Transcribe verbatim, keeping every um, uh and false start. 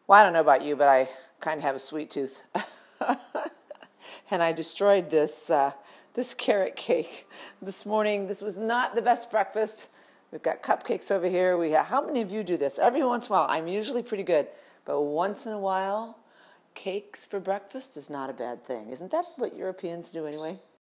Well, I don't know about you, but I kind of have a sweet tooth. And I destroyed this uh, this carrot cake this morning. This was not the best breakfast. We've got cupcakes over here. We have, how many of you do this? Every once in a while. I'm usually pretty good. But once in a while, cakes for breakfast is not a bad thing. Isn't that what Europeans do anyway?